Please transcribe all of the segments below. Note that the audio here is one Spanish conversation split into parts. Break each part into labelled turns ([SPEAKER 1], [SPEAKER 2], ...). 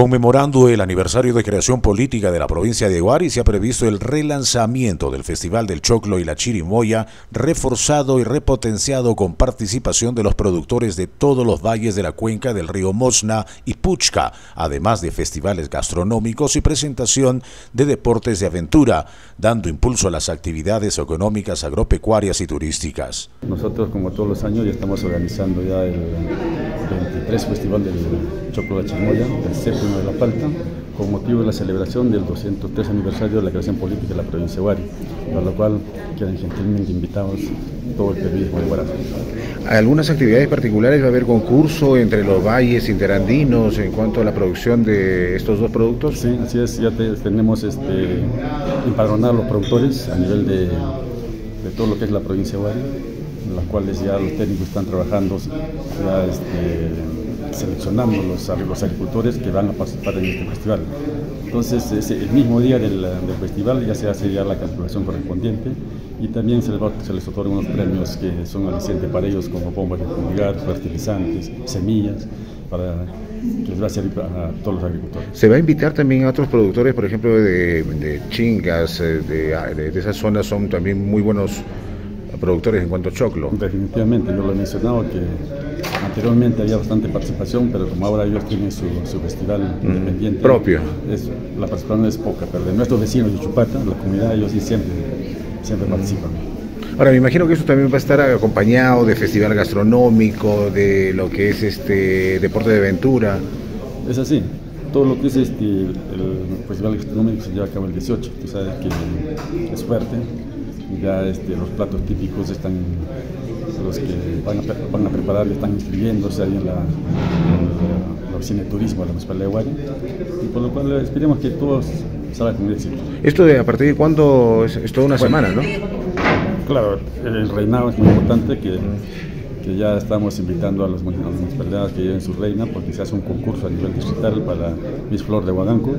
[SPEAKER 1] Conmemorando el aniversario de creación política de la provincia de Huari, se ha previsto el relanzamiento del Festival del Choclo y la Chirimoya, reforzado y repotenciado con participación de los productores de todos los valles de la cuenca del río Mosna y Puchca, además de festivales gastronómicos y presentación de deportes de aventura, dando impulso a las actividades económicas, agropecuarias y turísticas.
[SPEAKER 2] Nosotros, como todos los años, ya estamos organizando ya el 23 Festival del Choclo y la Chirimoya, el séptimo de La Palta, con motivo de la celebración del 203 aniversario de la creación política de la provincia de Huari, para lo cual quedan gentilmente invitados todo el periodismo de Huari.
[SPEAKER 3] ¿Algunas actividades particulares? ¿Va a haber concurso entre los valles interandinos en cuanto a la producción de estos dos productos?
[SPEAKER 2] Sí, así es, ya tenemos empadronar los productores a nivel de todo lo que es la provincia de Huari, en las cuales ya los técnicos están trabajando, ya seleccionando los agricultores que van a participar en este festival. Entonces, el mismo día del festival ya se hace ya la calculación correspondiente y también se les otorgan unos premios que son alicientes para ellos, como bombas de fumigar, fertilizantes, semillas, que les va a servir a todos los agricultores.
[SPEAKER 3] ¿Se va a invitar también a otros productores, por ejemplo, de Chingas, de esas zonas son también muy buenos productores en cuanto a choclo?
[SPEAKER 2] Definitivamente, yo lo he mencionado que anteriormente había bastante participación, pero como ahora ellos tienen su festival independiente
[SPEAKER 3] propio,
[SPEAKER 2] la participación es poca, pero de nuestros vecinos de Chupata, la comunidad, ellos sí siempre participan.
[SPEAKER 3] Ahora, me imagino que eso también va a estar acompañado de festival gastronómico, de lo que es deporte de aventura.
[SPEAKER 2] Es así, todo lo que es el festival gastronómico se lleva a cabo el 18, tú sabes que es fuerte. Ya los platos típicos están, los que van a preparar, están inscribiéndose ahí en la oficina de turismo de la municipalidad de Huari, y por lo cual esperemos que todos salgan con éxito.
[SPEAKER 3] ¿Esto a partir de cuándo es toda una semana, no?
[SPEAKER 2] Claro, el reinado es muy importante, que ya estamos invitando a las municipalidades que lleven su reina, porque se hace un concurso a nivel distrital para Miss Flor de Huaganco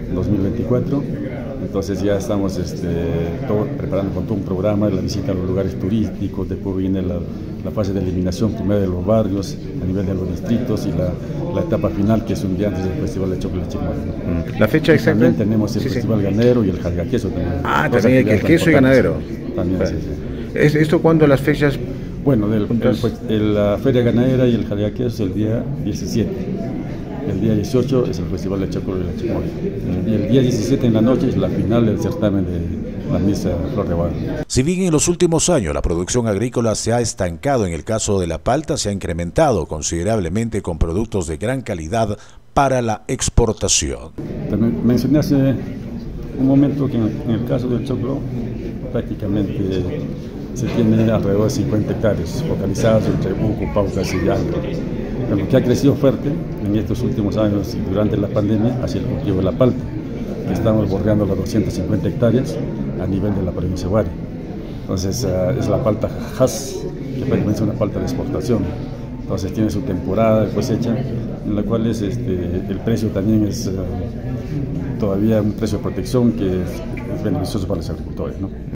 [SPEAKER 2] 2024. Entonces ya estamos preparando con todo un programa de la visita a los lugares turísticos. Después viene la fase de eliminación primero de los barrios a nivel de los distritos y la etapa final, que es un día antes del Festival de Choclo y la Chirimoya.
[SPEAKER 3] ¿La fecha exacta?
[SPEAKER 2] También tenemos el Festival Ganadero y el Jalgaqueso también.
[SPEAKER 3] También el queso y ganadero.
[SPEAKER 2] También, sí.
[SPEAKER 3] ¿Esto cuándo las fechas?
[SPEAKER 2] Bueno, la Feria Ganadera y el Jalgaqueso es el día 17. El día 18 es el Festival de Choclo y la Chirimoya. Y el día 17 en la noche es la final del certamen de la Miss Flor de Huari.
[SPEAKER 1] Si bien en los últimos años la producción agrícola se ha estancado, en el caso de La Palta se ha incrementado considerablemente con productos de gran calidad para la exportación.
[SPEAKER 2] También mencioné hace un momento que en el caso del choclo prácticamente se tiene alrededor de 50 hectáreas focalizadas entre Buco, Paucas y Yanga. Lo que ha crecido fuerte en estos últimos años y durante la pandemia ha sido el cultivo de la palta, que estamos bordeando las 250 hectáreas a nivel de la provincia de Huari. Entonces es la palta Hass, que prácticamente es una palta de exportación. Entonces tiene su temporada de cosecha, en la cual el precio también es todavía un precio de protección que es beneficioso para los agricultores, ¿no?